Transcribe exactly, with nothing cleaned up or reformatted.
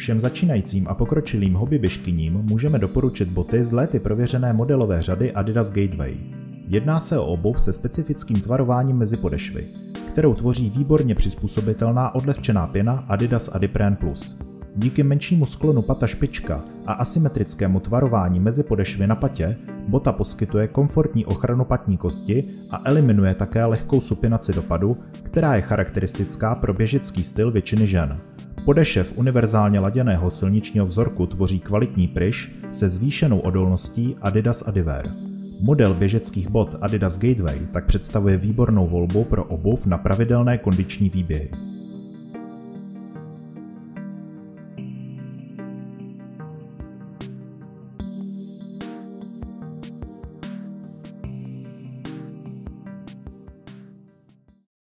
Všem začínajícím a pokročilým hobbyběžkyním můžeme doporučit boty z léty prověřené modelové řady Adidas Gateway. Jedná se o obuv se specifickým tvarováním mezi podešvy, kterou tvoří výborně přizpůsobitelná odlehčená pěna Adidas Adipren Plus. Díky menšímu sklonu pata špička a asymetrickému tvarování mezi podešvy na patě bota poskytuje komfortní ochranu patní kosti a eliminuje také lehkou supinaci dopadu, která je charakteristická pro běžecký styl většiny žen. Podešev univerzálně laděného silničního vzorku tvoří kvalitní pryš se zvýšenou odolností Adidas Adiwear. Model běžeckých bot Adidas Gateway tak představuje výbornou volbu pro obuv na pravidelné kondiční výběhy.